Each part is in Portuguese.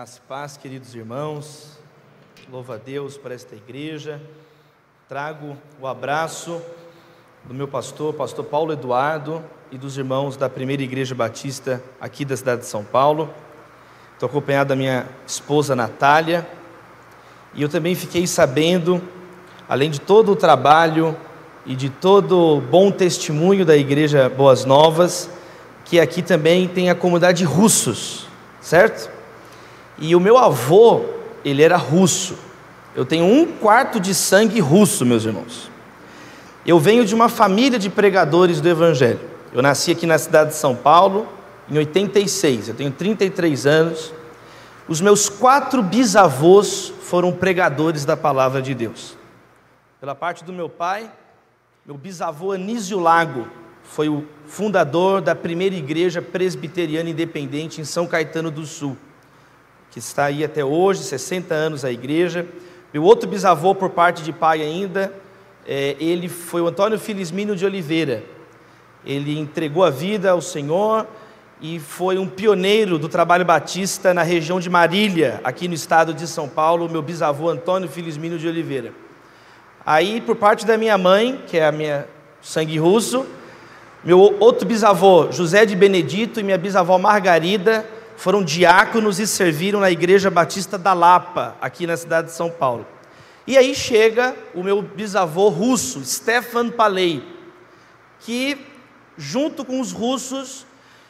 Graça e paz, queridos irmãos, louvo a Deus por esta igreja. Trago o abraço do meu pastor Paulo Eduardo, e dos irmãos da Primeira Igreja Batista aqui da cidade de São Paulo. Estou acompanhado da minha esposa Natália, e eu também fiquei sabendo, além de todo o trabalho e de todo o bom testemunho da Igreja Boas Novas, que aqui também tem a comunidade russos, certo? E o meu avô, ele era russo. Eu tenho 1/4 de sangue russo, meus irmãos. Eu venho de uma família de pregadores do Evangelho. Eu nasci aqui na cidade de São Paulo em 86, eu tenho 33 anos. Os meus 4 bisavôs foram pregadores da palavra de Deus. Pela parte do meu pai, meu bisavô Anísio Lago foi o fundador da primeira igreja presbiteriana independente em São Caetano do Sul, que está aí até hoje, 60 anos a igreja. Meu outro bisavô, por parte de pai ainda, ele foi o Antônio Filismínio de Oliveira. Ele entregou a vida ao Senhor e foi um pioneiro do trabalho batista na região de Marília, aqui no estado de São Paulo, meu bisavô Antônio Filismínio de Oliveira. Aí, por parte da minha mãe, que é a minha sangue russo, meu outro bisavô, José de Benedito, e minha bisavó Margarida, foram diáconos e serviram na Igreja Batista da Lapa, aqui na cidade de São Paulo. E aí chega o meu bisavô russo, Stefan Paley, que junto com os russos,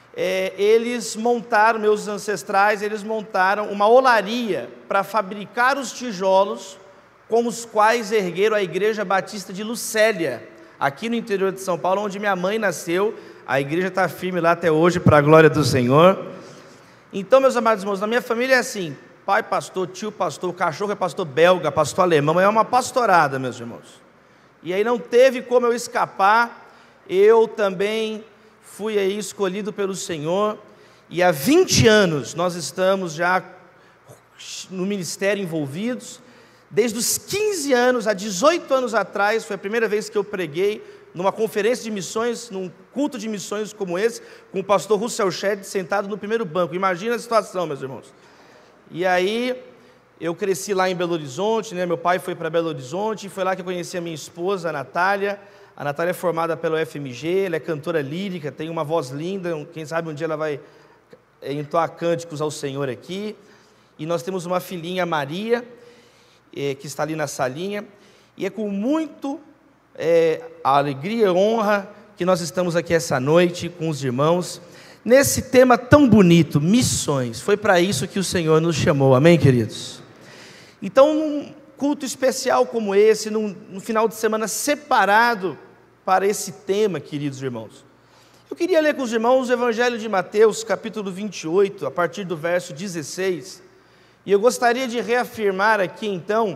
meus ancestrais, eles montaram uma olaria para fabricar os tijolos com os quais ergueram a Igreja Batista de Lucélia, aqui no interior de São Paulo, onde minha mãe nasceu. A igreja está firme lá até hoje, para a glória do Senhor. Então, meus amados irmãos, na minha família é assim: pai pastor, tio pastor, o cachorro é pastor belga, pastor alemão, é uma pastorada, meus irmãos. E aí não teve como eu escapar. Eu também fui aí escolhido pelo Senhor, e há 20 anos nós estamos já no ministério envolvidos. Desde os 15 anos, há 18 anos atrás, foi a primeira vez que eu preguei numa conferência de missões, num culto de missões como esse, com o pastor Russell Shedd sentado no primeiro banco. Imagina a situação, meus irmãos. E aí, eu cresci lá em Belo Horizonte, né? Meu pai foi para Belo Horizonte, e foi lá que eu conheci a minha esposa, a Natália. A Natália é formada pelo FMG, ela é cantora lírica, tem uma voz linda, quem sabe um dia ela vai entoar cânticos ao Senhor aqui. E nós temos uma filhinha, Maria, que está ali na salinha, e é com muito alegria e honra que nós estamos aqui essa noite com os irmãos, nesse tema tão bonito, missões. Foi para isso que o Senhor nos chamou, amém, queridos? Então, num culto especial como esse, num final de semana separado para esse tema, queridos irmãos, eu queria ler com os irmãos o Evangelho de Mateus, capítulo 28, a partir do verso 16, e eu gostaria de reafirmar aqui, então,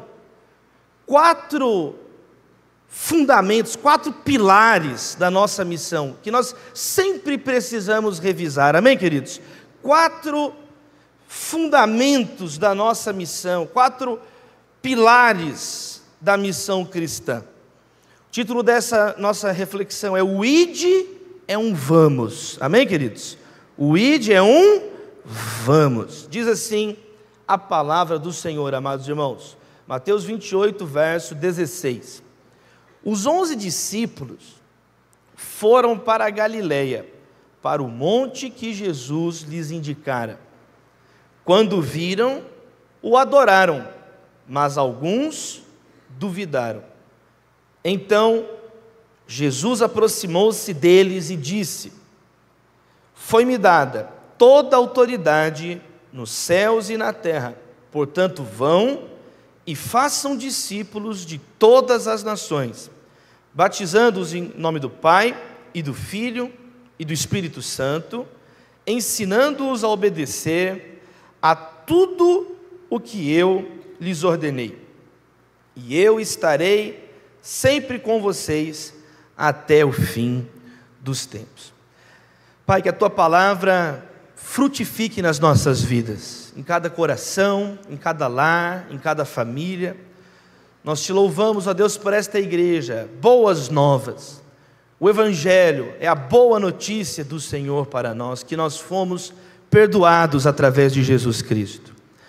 4 fundamentos, 4 pilares da nossa missão, que nós sempre precisamos revisar, amém, queridos? 4 fundamentos da nossa missão, 4 pilares da missão cristã. O título dessa nossa reflexão é: o ide é um vamos, amém, queridos? O ide é um vamos. Diz assim a palavra do Senhor, amados irmãos, Mateus 28, verso 16. Os 11 discípulos foram para a Galileia, para o monte que Jesus lhes indicara. Quando viram, o adoraram, mas alguns duvidaram. Então, Jesus aproximou-se deles e disse: foi-me dada toda a autoridade nos céus e na terra, portanto vão e façam discípulos de todas as nações, batizando-os em nome do Pai, e do Filho, e do Espírito Santo, ensinando-os a obedecer a tudo o que eu lhes ordenei. E eu estarei sempre com vocês até o fim dos tempos. Pai, que a Tua palavra frutifique nas nossas vidas, em cada coração, em cada lar, em cada família. Nós Te louvamos, ó Deus, por esta igreja, boas novas. O Evangelho é a boa notícia do Senhor para nós, que nós fomos perdoados através de Jesus Cristo.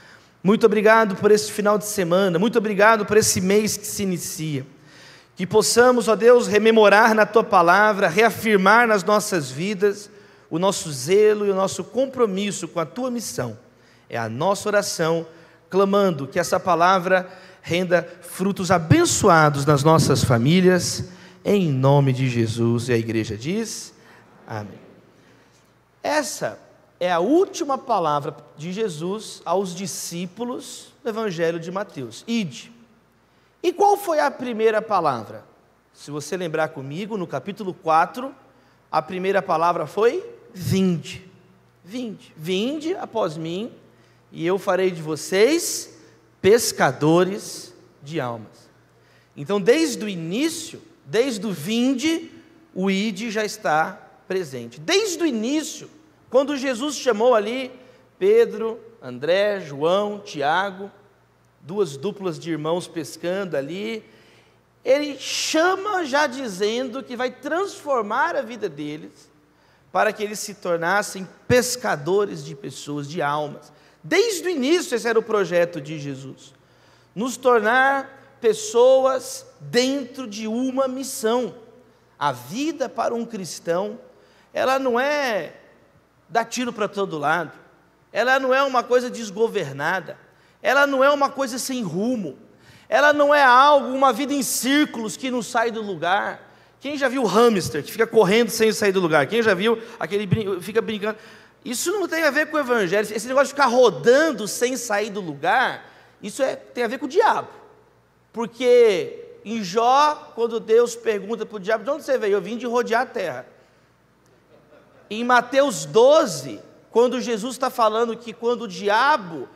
Muito obrigado por esse final de semana, muito obrigado por esse mês que se inicia. Que possamos, ó Deus, rememorar na Tua Palavra, reafirmar nas nossas vidas o nosso zelo e o nosso compromisso com a Tua missão. É a nossa oração, clamando que essa palavra renda frutos abençoados nas nossas famílias, em nome de Jesus. E a igreja diz, amém. Essa é a última palavra de Jesus aos discípulos do Evangelho de Mateus. Ide. E qual foi a primeira palavra? Se você lembrar comigo, no capítulo 4, a primeira palavra foi vinde. Vinde. Vinde após mim, e eu farei de vocês pescadores de almas. Então, desde o início, desde o vinde, o ide já está presente. Desde o início, quando Jesus chamou ali Pedro, André, João, Tiago, duas duplas de irmãos pescando ali, ele chama já dizendo que vai transformar a vida deles, para que eles se tornassem pescadores de pessoas, de almas. Desde o início esse era o projeto de Jesus, nos tornar pessoas dentro de uma missão. A vida para um cristão, ela não é dar tiro para todo lado, ela não é uma coisa desgovernada, ela não é uma coisa sem rumo, ela não é algo, uma vida em círculos que não sai do lugar. Quem já viu o hamster que fica correndo sem sair do lugar? Quem já viu aquele fica brincando? Isso não tem a ver com o evangelho. Esse negócio de ficar rodando sem sair do lugar, isso tem a ver com o diabo. Porque em Jó, quando Deus pergunta para o diabo, de onde você veio? Eu vim de rodear a terra. Em Mateus 12, quando Jesus está falando que quando o diabo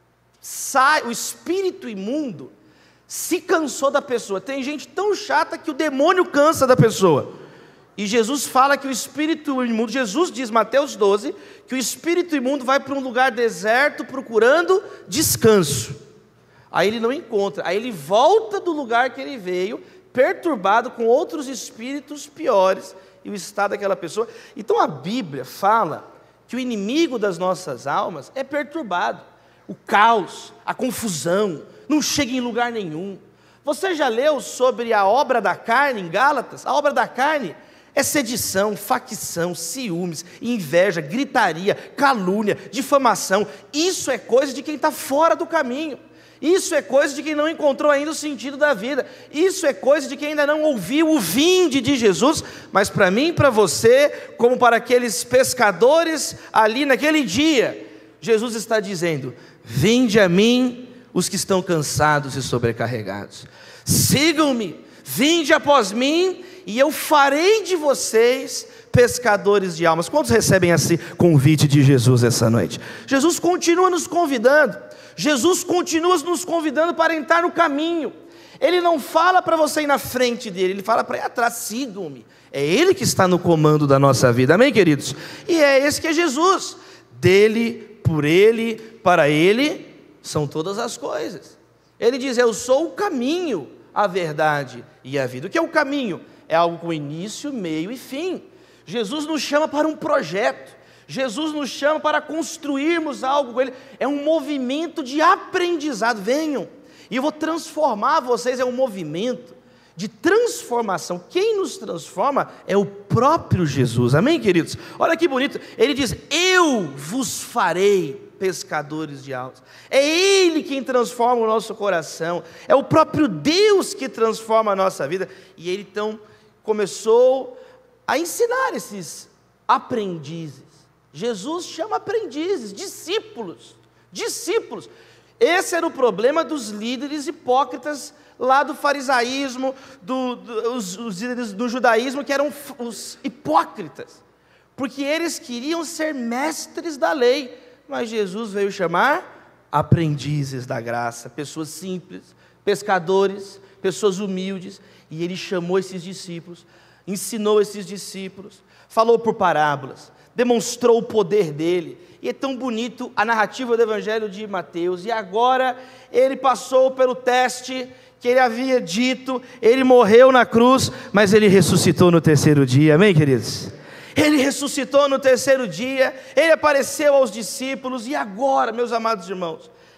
sai, o espírito imundo se cansou da pessoa. Tem gente tão chata que o demônio cansa da pessoa. E Jesus fala que o espírito imundo, Jesus diz, Mateus 12, que o espírito imundo vai para um lugar deserto procurando descanso. Aí ele não encontra, aí ele volta do lugar que ele veio, perturbado com outros espíritos piores, e o estado daquela pessoa. Então a Bíblia fala que o inimigo das nossas almas é perturbado. O caos, a confusão, não chega em lugar nenhum. Você já leu sobre a obra da carne em Gálatas? A obra da carne é sedição, facção, ciúmes, inveja, gritaria, calúnia, difamação. Isso é coisa de quem está fora do caminho. Isso é coisa de quem não encontrou ainda o sentido da vida. Isso é coisa de quem ainda não ouviu o vinde de Jesus. Mas para mim e para você, como para aqueles pescadores ali naquele dia, Jesus está dizendo: vinde a mim os que estão cansados e sobrecarregados. Sigam-me, vinde após mim, e eu farei de vocês pescadores de almas. Quantos recebem esse convite de Jesus essa noite? Jesus continua nos convidando. Jesus continua nos convidando para entrar no caminho. Ele não fala para você ir na frente dele, ele fala para ir atrás. Sigam-me. É ele que está no comando da nossa vida, amém, queridos? E é esse que é Jesus. Dele, por ele, para ele são todas as coisas. Ele diz: eu sou o caminho, a verdade e a vida. O que é o caminho? É algo com início, meio e fim. Jesus nos chama para um projeto. Jesus nos chama para construirmos algo com Ele. É um movimento de aprendizado. Venham, e eu vou transformar vocês. É um movimento de transformação. Quem nos transforma é o próprio Jesus. Amém, queridos? Olha que bonito. Ele diz: eu vos farei pescadores de almas. É Ele quem transforma o nosso coração. É o próprio Deus que transforma a nossa vida. E Ele então começou a ensinar esses aprendizes. Jesus chama aprendizes, discípulos. Discípulos. Esse era o problema dos líderes hipócritas lá do farisaísmo, os líderes do judaísmo, que eram os hipócritas, porque eles queriam ser mestres da lei, mas Jesus veio chamar aprendizes da graça, pessoas simples, pescadores, pessoas humildes, e Ele chamou esses discípulos, ensinou esses discípulos, falou por parábolas, demonstrou o poder dele. E é tão bonito a narrativa do Evangelho de Mateus. E agora ele passou pelo teste que ele havia dito. Ele morreu na cruz, mas ele ressuscitou no terceiro dia. Amém, queridos? Ele ressuscitou no terceiro dia. Ele apareceu aos discípulos. E agora, meus amados irmãos,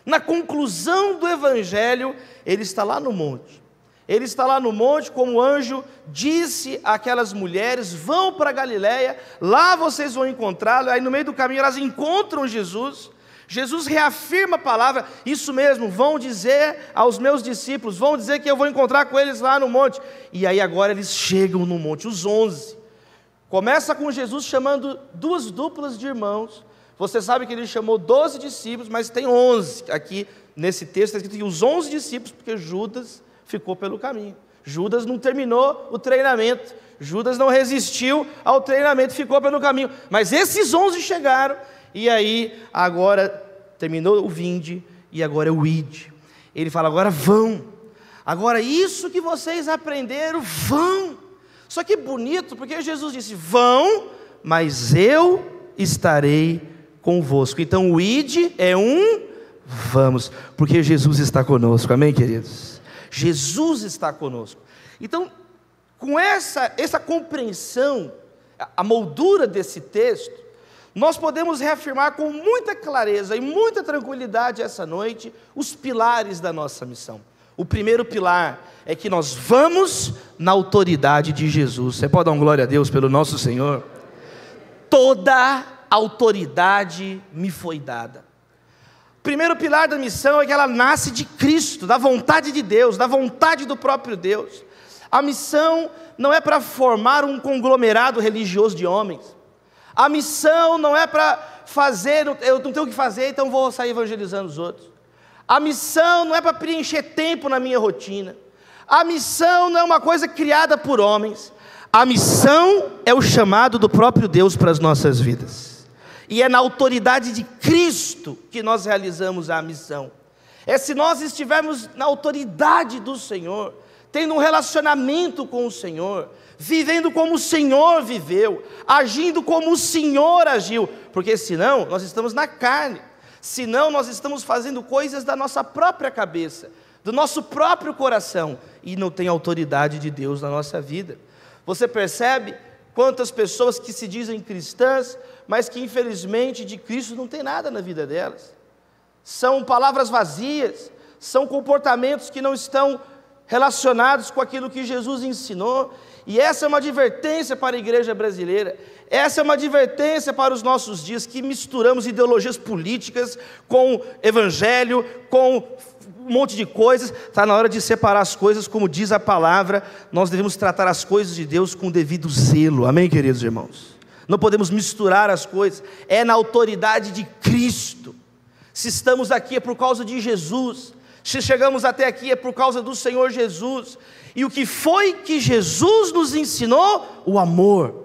Na conclusão do evangelho, ele está lá no monte. Ele está lá no monte, como o anjo disse àquelas mulheres: vão para Galiléia, lá vocês vão encontrá-lo. Aí no meio do caminho elas encontram Jesus. Jesus reafirma a palavra: isso mesmo, vão dizer aos meus discípulos, vão dizer que eu vou encontrar com eles lá no monte. E aí agora eles chegam no monte, os 11. Começa com Jesus chamando duas duplas de irmãos. Você sabe que ele chamou 12 discípulos, mas tem 11. Aqui nesse texto está escrito que os 11 discípulos, porque Judas ficou pelo caminho. Judas não terminou o treinamento. Judas não resistiu ao treinamento, ficou pelo caminho. Mas esses 11 chegaram, e aí agora terminou o vinde, e agora é o ide. Ele fala: agora vão. Agora isso que vocês aprenderam, vão. Só que bonito, porque Jesus disse: vão, mas eu estarei convosco. Então o ide é um vamos, porque Jesus está conosco, amém, queridos? Jesus está conosco. Então, com essa compreensão, a moldura desse texto, nós podemos reafirmar com muita clareza e muita tranquilidade essa noite os pilares da nossa missão. O primeiro pilar é que nós vamos na autoridade de Jesus. Você pode dar uma glória a Deus pelo nosso Senhor? Toda autoridade me foi dada. O primeiro pilar da missão é que ela nasce de Cristo, da vontade de Deus, da vontade do próprio Deus. A missão não é para formar um conglomerado religioso de homens. A missão não é para fazer, eu não tenho o que fazer, então vou sair evangelizando os outros. A missão não é para preencher tempo na minha rotina. A missão não é uma coisa criada por homens. A missão é o chamado do próprio Deus para as nossas vidas. E é na autoridade de Cristo que nós realizamos a missão. É se nós estivermos na autoridade do Senhor, tendo um relacionamento com o Senhor, vivendo como o Senhor viveu, agindo como o Senhor agiu, porque senão nós estamos na carne, senão nós estamos fazendo coisas da nossa própria cabeça, do nosso próprio coração, e não tem autoridade de Deus na nossa vida. Você percebe quantas pessoas que se dizem cristãs, mas que infelizmente de Cristo não tem nada na vida delas? São palavras vazias, são comportamentos que não estão relacionados com aquilo que Jesus ensinou. E essa é uma advertência para a igreja brasileira, essa é uma advertência para os nossos dias, que misturamos ideologias políticas com evangelho, com um monte de coisas. Está na hora de separar as coisas, como diz a palavra. Nós devemos tratar as coisas de Deus com devido zelo, amém, queridos irmãos? Não podemos misturar as coisas, é na autoridade de Cristo. Se estamos aqui é por causa de Jesus, se chegamos até aqui é por causa do Senhor Jesus. E o que foi que Jesus nos ensinou? O amor.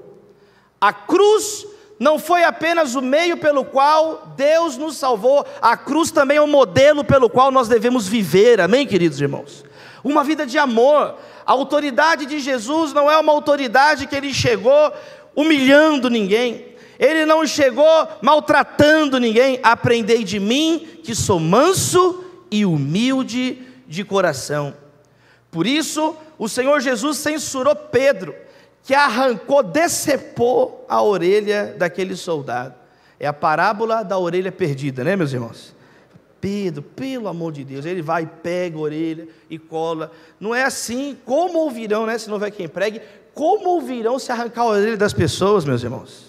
A cruz não foi apenas o meio pelo qual Deus nos salvou, a cruz também é o modelo pelo qual nós devemos viver, amém, queridos irmãos? Uma vida de amor. A autoridade de Jesus não é uma autoridade que ele chegou humilhando ninguém, ele não chegou maltratando ninguém. Aprendei de mim, que sou manso e humilde de coração. Por isso, o Senhor Jesus censurou Pedro, que arrancou, decepou a orelha daquele soldado. É a parábola da orelha perdida, né, meus irmãos? Pedro, pelo amor de Deus, ele vai, pega a orelha e cola. Não é assim. Como ouvirão, né, se não houver quem pregue, como ouvirão se arrancar a orelha das pessoas, meus irmãos?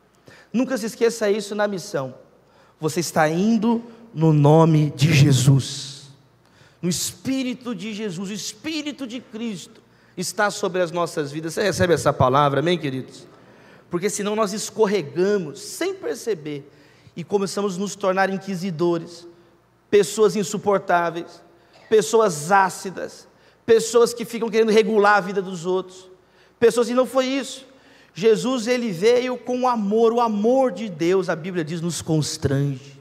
Nunca se esqueça isso na missão. Você está indo no nome de Jesus, no Espírito de Jesus, o Espírito de Cristo está sobre as nossas vidas. Você recebe essa palavra, amém, queridos? Porque senão nós escorregamos sem perceber e começamos a nos tornar inquisidores, pessoas insuportáveis, pessoas ácidas, pessoas que ficam querendo regular a vida dos outros, pessoas, e não foi isso. Jesus, ele veio com o amor de Deus, a Bíblia diz, nos constrange.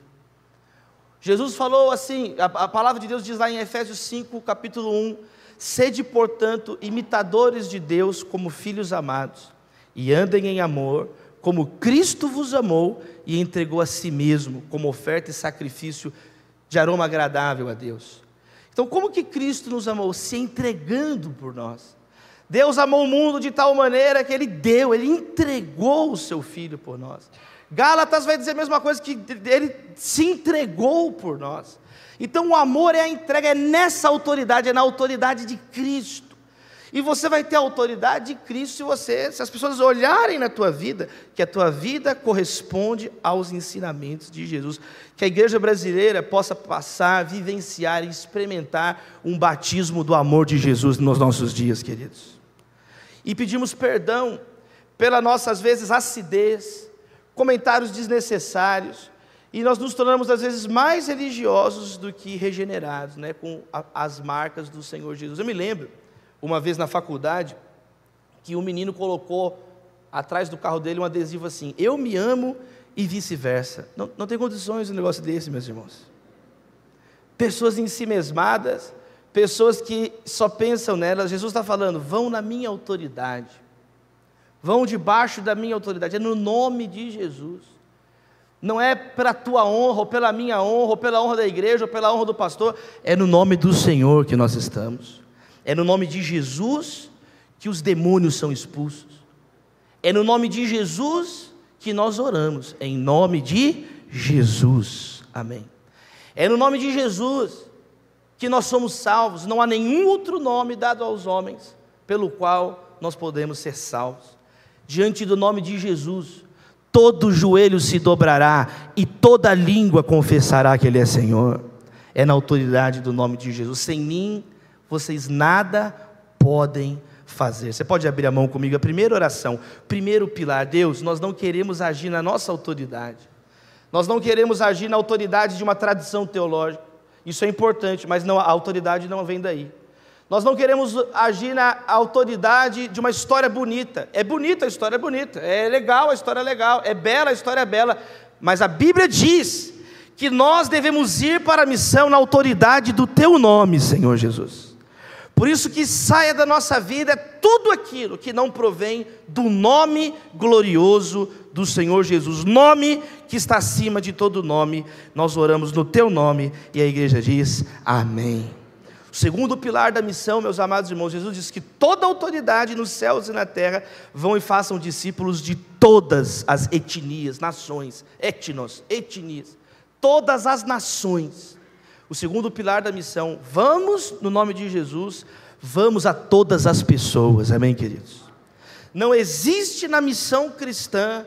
Jesus falou assim, a palavra de Deus diz lá em Efésios 5, capítulo 1, sede, portanto, imitadores de Deus como filhos amados, e andem em amor, como Cristo vos amou e entregou a si mesmo, como oferta e sacrifício de aroma agradável a Deus. Então, como que Cristo nos amou? Se entregando por nós, Deus amou o mundo de tal maneira que Ele entregou o seu Filho por nós. Gálatas vai dizer a mesma coisa, que Ele se entregou por nós. Então o amor é a entrega, é nessa autoridade, é na autoridade de Cristo. E você vai ter a autoridade de Cristo se as pessoas olharem na tua vida, que a tua vida corresponde aos ensinamentos de Jesus. Que a igreja brasileira possa passar, vivenciar e experimentar um batismo do amor de Jesus nos nossos dias, queridos. E pedimos perdão pela nossa, às vezes, acidez, comentários desnecessários, e nós nos tornamos, às vezes, mais religiosos do que regenerados, né, com as marcas do Senhor Jesus. Eu me lembro, uma vez na faculdade, que um menino colocou atrás do carro dele um adesivo assim: eu me amo e vice-versa. Não tem condições de um negócio desse, meus irmãos. Pessoas ensimesmadas, pessoas que só pensam nelas. Jesus está falando: vão na minha autoridade, vão debaixo da minha autoridade, é no nome de Jesus. Não é pela tua honra, ou pela minha honra, ou pela honra da igreja, ou pela honra do pastor, é no nome do Senhor que nós estamos. É no nome de Jesus que os demônios são expulsos. É no nome de Jesus que nós oramos. É em nome de Jesus. Amém. É no nome de Jesus que nós somos salvos. Não há nenhum outro nome dado aos homens pelo qual nós podemos ser salvos. Diante do nome de Jesus, todo joelho se dobrará e toda língua confessará que Ele é Senhor. É na autoridade do nome de Jesus. Sem mim vocês nada podem fazer. Você pode abrir a mão comigo? A primeira oração, primeiro pilar: Deus, nós não queremos agir na nossa autoridade, nós não queremos agir na autoridade de uma tradição teológica, isso é importante, mas não, a autoridade não vem daí. Nós não queremos agir na autoridade de uma história bonita. É bonita, a história é bonita, é legal, a história é legal, é bela, a história é bela, mas a Bíblia diz que nós devemos ir para a missão na autoridade do Teu nome, Senhor Jesus. Por isso que saia da nossa vida tudo aquilo que não provém do nome glorioso do Senhor Jesus, nome que está acima de todo nome. Nós oramos no Teu nome e a igreja diz amém. O segundo pilar da missão, meus amados irmãos, Jesus diz que toda autoridade nos céus e na terra vão e façam discípulos de todas as etnias, nações, etnias, todas as nações. O segundo pilar da missão: vamos no nome de Jesus, vamos a todas as pessoas, amém, queridos? Não existe na missão cristã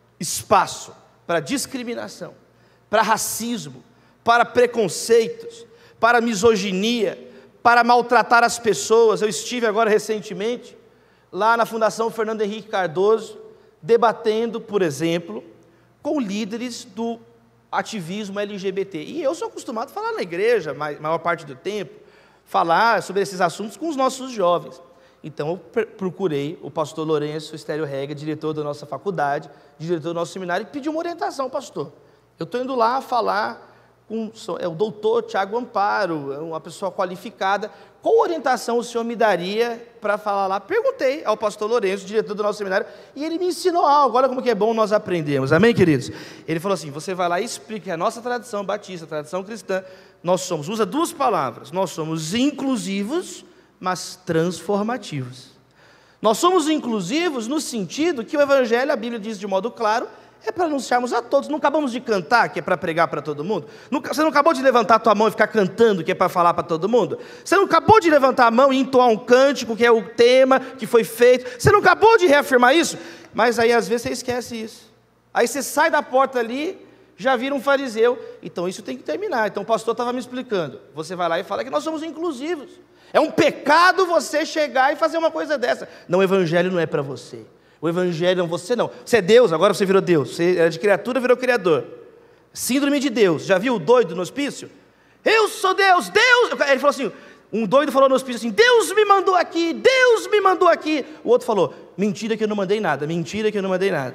espaço para discriminação, para racismo, para preconceitos, para misoginia, para maltratar as pessoas. Eu estive agora recentemente lá na Fundação Fernando Henrique Cardoso, debatendo, por exemplo, com líderes do ativismo LGBT, e eu sou acostumado a falar na igreja, maior parte do tempo, falar sobre esses assuntos com os nossos jovens. Então eu procurei o pastor Lourenço Estélio Rega, diretor da nossa faculdade, diretor do nosso seminário, e pedi uma orientação: pastor, eu estou indo lá falar com o doutor Tiago Amparo, uma pessoa qualificada, qual orientação o senhor me daria para falar lá? Perguntei ao pastor Lourenço, diretor do nosso seminário, e ele me ensinou algo. Olha como que é bom nós aprendemos, amém, queridos? Ele falou assim: você vai lá e explica que a nossa tradição batista, a tradição cristã, nós somos, usa duas palavras, nós somos inclusivos, mas transformativos. Nós somos inclusivos no sentido que o Evangelho, a Bíblia diz de modo claro, é para anunciarmos a todos. Não acabamos de cantar, que é para pregar para todo mundo? Você não acabou de levantar a tua mão e ficar cantando, que é para falar para todo mundo? Você não acabou de levantar a mão e entoar um cântico, que é o tema que foi feito? Você não acabou de reafirmar isso? Mas aí às vezes você esquece isso. Aí você sai da porta ali, já vira um fariseu. Então isso tem que terminar. Então o pastor estava me explicando. Você vai lá e fala que nós somos inclusivos. É um pecado você chegar e fazer uma coisa dessa. Não, o Evangelho não é para você. O Evangelho não, você não. Você é Deus, agora você virou Deus. Você era de criatura, virou criador. Síndrome de Deus. Já viu o doido no hospício? Eu sou Deus, Deus. Ele falou assim, um doido falou no hospício assim: Deus me mandou aqui, Deus me mandou aqui. O outro falou: mentira que eu não mandei nada, mentira que eu não mandei nada.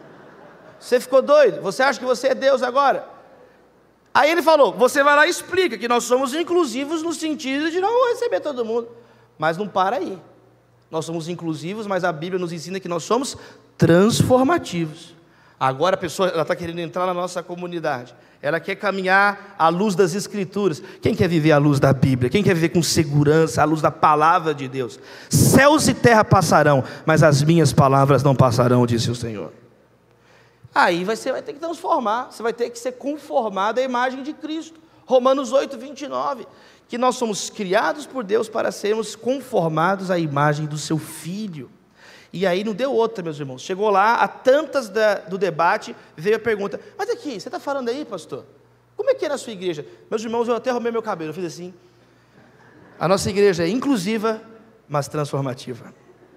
Você ficou doido? Você acha que você é Deus agora? Aí ele falou: você vai lá e explica que nós somos inclusivos no sentido de não receber todo mundo. Mas não para aí. Nós somos inclusivos, mas a Bíblia nos ensina que nós somos transformativos. Agora a pessoa está querendo entrar na nossa comunidade, ela quer caminhar à luz das Escrituras. Quem quer viver à luz da Bíblia? Quem quer viver com segurança, à luz da palavra de Deus? Céus e terra passarão, mas as minhas palavras não passarão, disse o Senhor. Aí você vai ter que transformar, você vai ter que ser conformado à imagem de Cristo. Romanos 8, 29, que nós somos criados por Deus para sermos conformados à imagem do seu Filho. E aí não deu outra, meus irmãos. Chegou lá, a tantas do debate, veio a pergunta: mas aqui, você está falando aí, pastor? Como é que é na sua igreja? Meus irmãos, eu até arrumei meu cabelo, eu fiz assim. A nossa igreja é inclusiva, mas transformativa.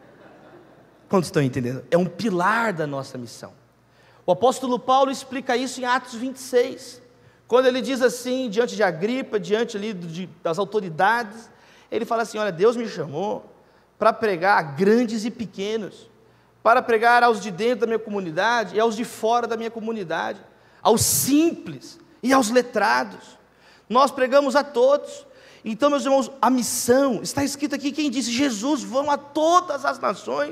Quantos estão entendendo? É um pilar da nossa missão. O apóstolo Paulo explica isso em Atos 26, quando ele diz assim, diante de Agripa, diante ali das autoridades, ele fala assim: olha, Deus me chamou para pregar a grandes e pequenos, para pregar aos de dentro da minha comunidade e aos de fora da minha comunidade, aos simples e aos letrados. Nós pregamos a todos. Então, meus irmãos, a missão, está escrito aqui, quem disse? Jesus: vão a todas as nações.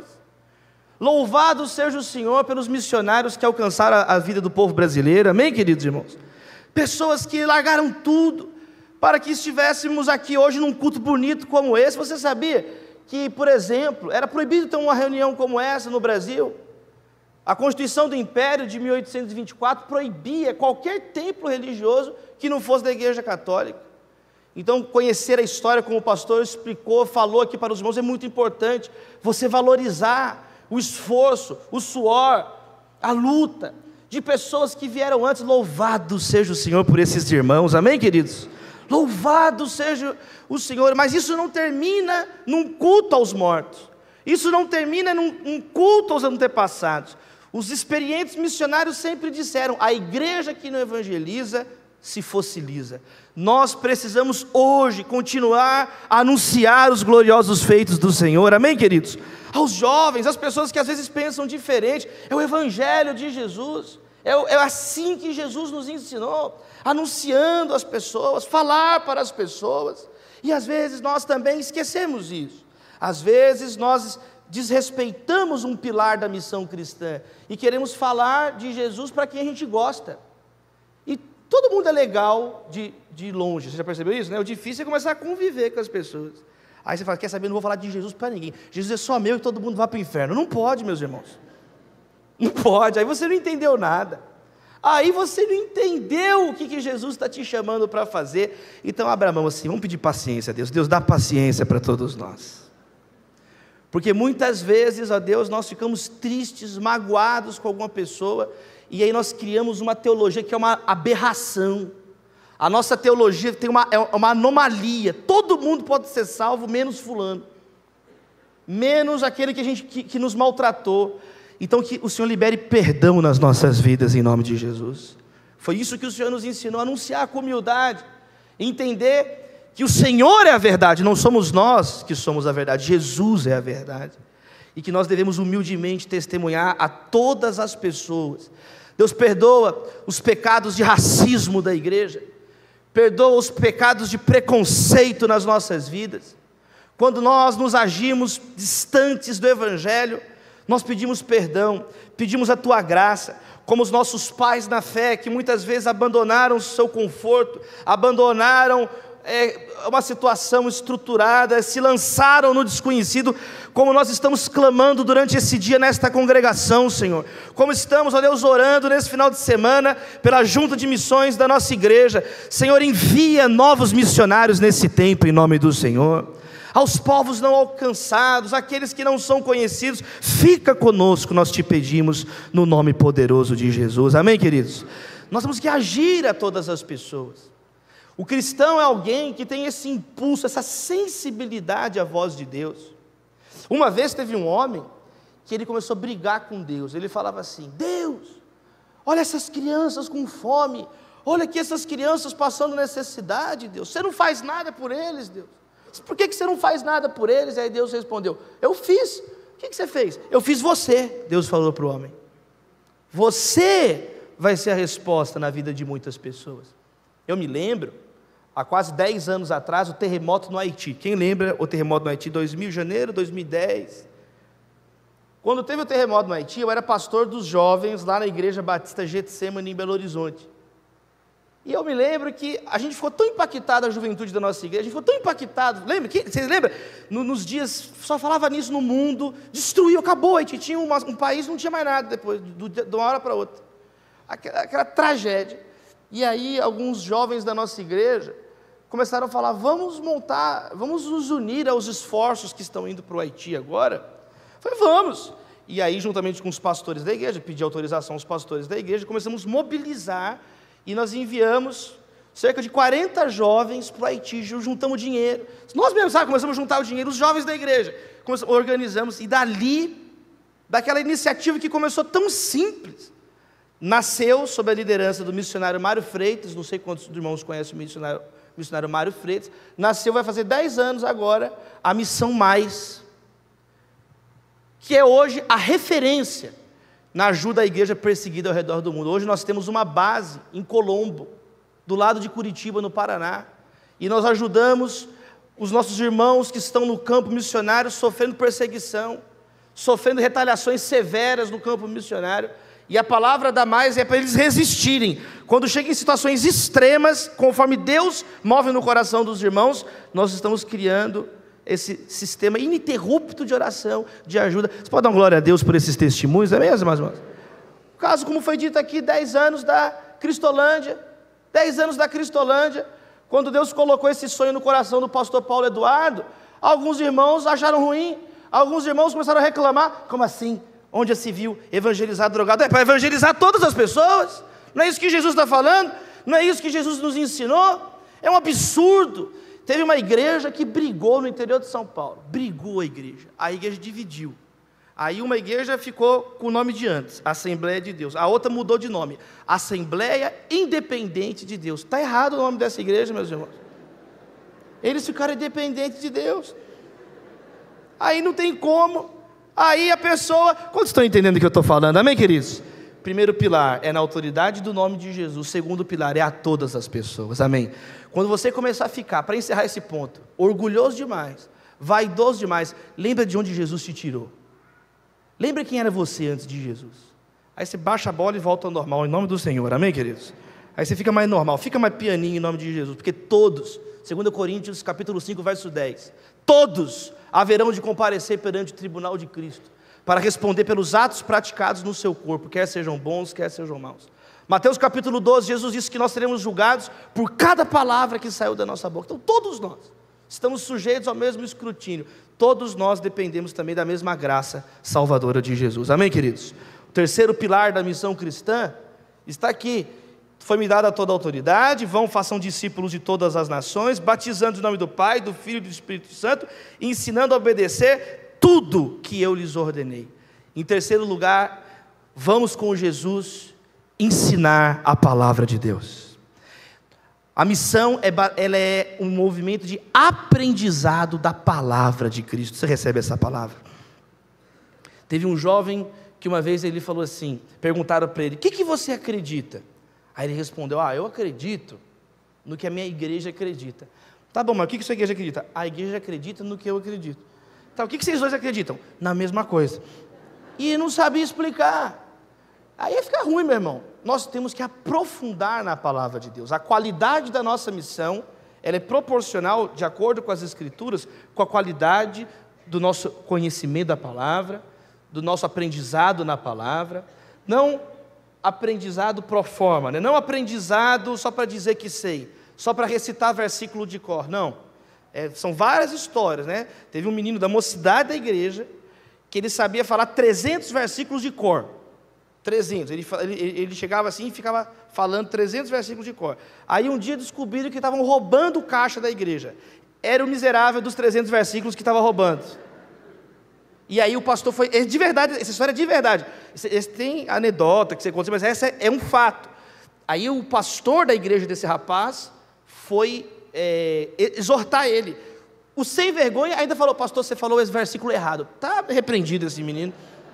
Louvado seja o Senhor pelos missionários que alcançaram a vida do povo brasileiro, amém, queridos irmãos? Pessoas que largaram tudo, para que estivéssemos aqui hoje num culto bonito como esse. Você sabia que, por exemplo, era proibido ter uma reunião como essa no Brasil? A Constituição do Império de 1824 proibia qualquer templo religioso que não fosse da Igreja Católica. Então, conhecer a história, como o pastor explicou, falou aqui para os irmãos, é muito importante. Você valorizar o esforço, o suor, a luta de pessoas que vieram antes. Louvado seja o Senhor por esses irmãos, amém, queridos? Louvado seja o Senhor. Mas isso não termina num culto aos mortos, isso não termina num culto aos antepassados. Os experientes missionários sempre disseram: a igreja que não evangeliza se fossiliza. Nós precisamos hoje continuar a anunciar os gloriosos feitos do Senhor, amém, queridos? Aos jovens, às pessoas que às vezes pensam diferente, é o Evangelho de Jesus, é assim que Jesus nos ensinou, anunciando às pessoas, falar para as pessoas. E às vezes nós também esquecemos isso, às vezes nós desrespeitamos um pilar da missão cristã, e queremos falar de Jesus para quem a gente gosta, e todo mundo é legal de longe, você já percebeu isso, né? O difícil é começar a conviver com as pessoas. Aí você fala: quer saber, não vou falar de Jesus para ninguém, Jesus é só meu e todo mundo vai para o inferno. Não pode, meus irmãos, não pode. Aí você não entendeu nada, aí você não entendeu o que Jesus está te chamando para fazer. Então abra a mão assim, vamos pedir paciência a Deus. Deus dá paciência para todos nós, porque muitas vezes, ó Deus, nós ficamos tristes, magoados com alguma pessoa, e aí nós criamos uma teologia que é uma aberração. A nossa teologia tem uma anomalia. Todo mundo pode ser salvo, menos fulano, menos aquele que nos maltratou. Então que o Senhor libere perdão nas nossas vidas, em nome de Jesus. Foi isso que o Senhor nos ensinou, a anunciar com humildade, entender que o Senhor é a verdade, não somos nós que somos a verdade, Jesus é a verdade, e que nós devemos humildemente testemunhar a todas as pessoas. Deus perdoa os pecados de racismo da igreja, perdoa os pecados de preconceito nas nossas vidas. Quando nós nos agimos distantes do Evangelho, nós pedimos perdão, pedimos a Tua graça, como os nossos pais na fé, que muitas vezes abandonaram o seu conforto, abandonaram uma situação estruturada, se lançaram no desconhecido, como nós estamos clamando durante esse dia nesta congregação, Senhor, como estamos, ó Deus, orando nesse final de semana, pela junta de missões da nossa igreja. Senhor, envia novos missionários nesse tempo, em nome do Senhor. Aos povos não alcançados, aqueles que não são conhecidos, fica conosco, nós te pedimos, no nome poderoso de Jesus, amém, queridos? Nós temos que agir a todas as pessoas. O cristão é alguém que tem esse impulso, essa sensibilidade à voz de Deus. Uma vez teve um homem que ele começou a brigar com Deus. Ele falava assim: Deus, olha essas crianças com fome, olha aqui essas crianças passando necessidade, Deus, você não faz nada por eles, Deus, por que você não faz nada por eles? Aí Deus respondeu: eu fiz. O que você fez? Eu fiz você. Deus falou para o homem: você vai ser a resposta na vida de muitas pessoas. Eu me lembro, há quase 10 anos atrás, o terremoto no Haiti. Quem lembra o terremoto no Haiti? Janeiro de 2010. Quando teve o terremoto no Haiti, eu era pastor dos jovens lá na Igreja Batista Getsemane, em Belo Horizonte. E eu me lembro que a gente ficou tão impactado, a juventude da nossa igreja, a gente ficou tão impactado, vocês lembram? Nos dias, só falava nisso no mundo, destruiu, acabou, Haiti tinha um país, não tinha mais nada depois, de uma hora para outra. Aquela tragédia. E aí alguns jovens da nossa igreja começaram a falar, vamos nos unir aos esforços que estão indo para o Haiti agora. Eu falei, vamos. E aí, juntamente com os pastores da igreja, pedi autorização aos pastores da igreja, começamos a mobilizar, e nós enviamos cerca de 40 jovens para o Haiti, juntamos dinheiro. Nós mesmos, começamos a juntar o dinheiro, os jovens da igreja, organizamos, e daquela iniciativa que começou tão simples, nasceu sob a liderança do missionário Mário Freitas, não sei quantos irmãos conhecem o missionário Mário Freitas, nasceu, vai fazer 10 anos agora, a Missão Mais, que é hoje a referência na ajuda à igreja perseguida ao redor do mundo. Hoje nós temos uma base em Colombo, do lado de Curitiba, no Paraná, e nós ajudamos os nossos irmãos que estão no campo missionário, sofrendo perseguição, sofrendo retaliações severas no campo missionário, e a palavra da Mais é para eles resistirem. Quando chegam em situações extremas, conforme Deus move no coração dos irmãos, nós estamos criando esse sistema ininterrupto de oração, de ajuda. Você pode dar uma glória a Deus por esses testemunhos, não é mesmo, irmãos? O caso, como foi dito aqui, 10 anos da Cristolândia, 10 anos da Cristolândia, quando Deus colocou esse sonho no coração do pastor Paulo Eduardo, alguns irmãos acharam ruim, alguns irmãos começaram a reclamar, como assim? Onde já se viu evangelizar drogado? É para evangelizar todas as pessoas? Não é isso que Jesus está falando? Não é isso que Jesus nos ensinou? É um absurdo. Teve uma igreja que brigou no interior de São Paulo, brigou a igreja dividiu, aí uma igreja ficou com o nome de antes, Assembleia de Deus, a outra mudou de nome, Assembleia Independente de Deus. Está errado o nome dessa igreja, meus irmãos, eles ficaram independentes de Deus, aí não tem como, aí a pessoa, quantos estão entendendo o que eu estou falando, amém, queridos? Primeiro pilar é na autoridade do nome de Jesus, segundo pilar é a todas as pessoas, amém? Quando você começar a ficar, para encerrar esse ponto, orgulhoso demais, vaidoso demais, lembra de onde Jesus te tirou, lembra quem era você antes de Jesus, aí você baixa a bola e volta ao normal, em nome do Senhor, amém, queridos? Aí você fica mais normal, fica mais pianinho em nome de Jesus, porque todos, 2 Coríntios capítulo 5, verso 10, todos haverão de comparecer perante o tribunal de Cristo, para responder pelos atos praticados no seu corpo, quer sejam bons, quer sejam maus. Mateus capítulo 12, Jesus disse que nós seremos julgados por cada palavra que saiu da nossa boca. Então todos nós estamos sujeitos ao mesmo escrutínio, todos nós dependemos também da mesma graça salvadora de Jesus, amém, queridos? O terceiro pilar da missão cristã está aqui, foi-me dada toda a autoridade, vão, façam discípulos de todas as nações, batizando em nome do Pai, do Filho e do Espírito Santo, e ensinando a obedecer tudo que eu lhes ordenei. Em terceiro lugar, vamos com Jesus ensinar a palavra de Deus. A missão ela é um movimento de aprendizado da palavra de Cristo. Você recebe essa palavra? Teve um jovem que uma vez ele falou assim, perguntaram para ele, o que você acredita? Aí ele respondeu, eu acredito no que a minha igreja acredita. Tá bom, mas o que a sua igreja acredita? A igreja acredita no que eu acredito. Tá, o que vocês dois acreditam? Na mesma coisa. E não sabia explicar. Aí ia ficar ruim, meu irmão. Nós temos que aprofundar na palavra de Deus. A qualidade da nossa missão, ela é proporcional, de acordo com as Escrituras, com a qualidade do nosso conhecimento da palavra, do nosso aprendizado na palavra. Não aprendizado pro forma, né? Não aprendizado só para dizer que sei, só para recitar versículo de cor, não. São várias histórias, né? Teve um menino da mocidade da igreja, que ele sabia falar 300 versículos de cor, 300, ele chegava assim e ficava falando 300 versículos de cor, aí um dia descobriram que estavam roubando o caixa da igreja, era o miserável dos 300 versículos que estava roubando, e aí o pastor foi, de verdade, essa história é de verdade, tem anedota que você conta, mas essa é um fato, aí o pastor da igreja desse rapaz foi exortar ele. O sem vergonha ainda falou, pastor, você falou esse versículo errado. Está repreendido esse menino.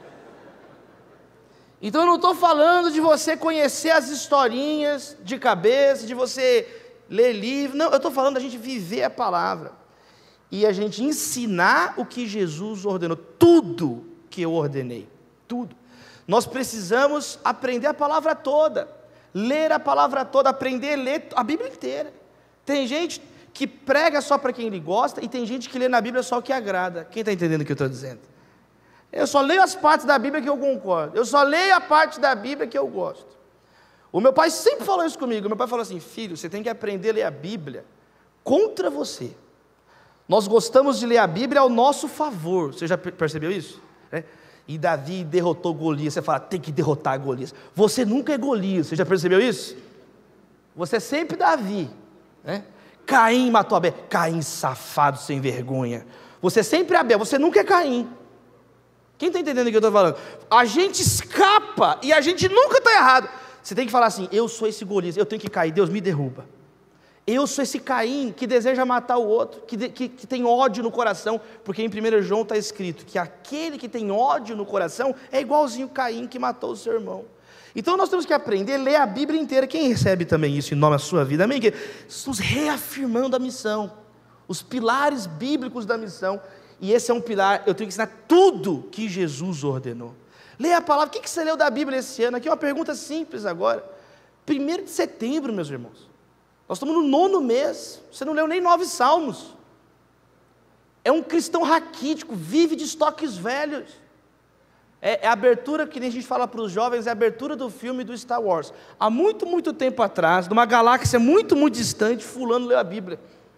Então eu não estou falando de você conhecer as historinhas de cabeça, de você ler livro, não, eu estou falando da gente viver a palavra, e a gente ensinar o que Jesus ordenou, tudo que eu ordenei. Tudo. Nós precisamos aprender a palavra toda, ler a palavra toda, aprender a ler a Bíblia inteira. Tem gente que prega só para quem ele gosta, e tem gente que lê na Bíblia só o que agrada. Quem está entendendo o que eu estou dizendo? Eu só leio as partes da Bíblia que eu concordo, eu só leio a parte da Bíblia que eu gosto. O meu pai sempre falou isso comigo. Meu pai falou assim: filho, você tem que aprender a ler a Bíblia contra você. Nós gostamos de ler a Bíblia ao nosso favor. Você já percebeu isso? E Davi derrotou Golias. Você fala, tem que derrotar Golias. Você nunca é Golias. Você já percebeu isso? Você é sempre Davi, né? Caim matou Abel. Caim safado, sem vergonha. Você é sempre Abel. Você nunca é Caim. Quem está entendendo o que eu estou falando? A gente escapa e a gente nunca está errado. Você tem que falar assim: eu sou esse Golias, eu tenho que cair, Deus me derruba. Eu sou esse Caim que deseja matar o outro, que tem ódio no coração, porque em 1 João está escrito que aquele que tem ódio no coração é igualzinho Caim que matou o seu irmão. Então nós temos que aprender a ler a Bíblia inteira. Quem recebe também isso em nome da sua vida? Amém? Estamos reafirmando a missão, os pilares bíblicos da missão, e esse é um pilar. Eu tenho que ensinar tudo que Jesus ordenou. Leia a palavra. O que você leu da Bíblia esse ano? Aqui é uma pergunta simples agora. 1º de setembro, meus irmãos. Nós estamos no 9º mês. Você não leu nem 9 salmos. É um cristão raquítico, vive de estoques velhos. É a abertura, que nem a gente fala para os jovens, é a abertura do filme do Star Wars. Há muito, muito tempo atrás, numa galáxia muito, muito distante, fulano leu a Bíblia.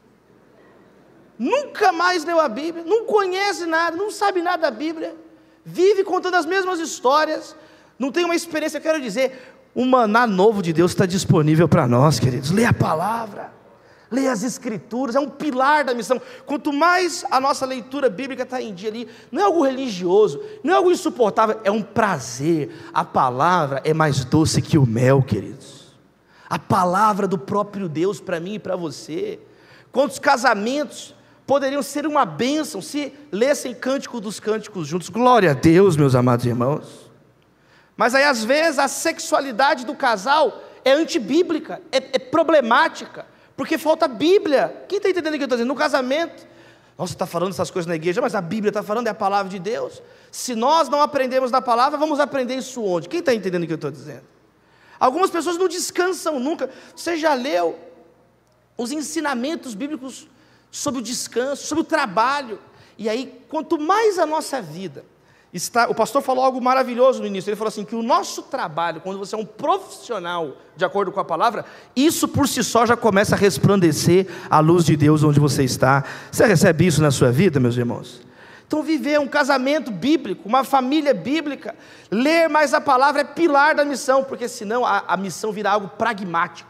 Nunca mais leu a Bíblia, não conhece nada, não sabe nada da Bíblia, vive contando as mesmas histórias, não tem uma experiência. Eu quero dizer, o maná novo de Deus está disponível para nós, queridos. Leia a palavra, leia as escrituras, é um pilar da missão. Quanto mais a nossa leitura bíblica está em dia ali, não é algo religioso, não é algo insuportável, é um prazer. A palavra é mais doce que o mel, queridos. A palavra do próprio Deus para mim e para você. Quantos casamentos poderiam ser uma bênção se lessem Cântico dos Cânticos juntos? Glória a Deus, meus amados irmãos. Mas aí às vezes a sexualidade do casal é antibíblica, é problemática, porque falta Bíblia. Quem está entendendo o que eu estou dizendo? No casamento, nossa, está falando essas coisas na igreja, mas a Bíblia está falando, é a palavra de Deus. Se nós não aprendemos da palavra, vamos aprender isso onde? Quem está entendendo o que eu estou dizendo? Algumas pessoas não descansam nunca. Você já leu os ensinamentos bíblicos sobre o descanso, sobre o trabalho? E aí, quanto mais a nossa vida está, o pastor falou algo maravilhoso no início. Ele falou assim, que o nosso trabalho, quando você é um profissional de acordo com a palavra, isso por si só já começa a resplandecer a luz de Deus onde você está. Você recebe isso na sua vida, meus irmãos? Então viver um casamento bíblico, uma família bíblica, ler mais a palavra é pilar da missão, porque senão a missão vira algo pragmático,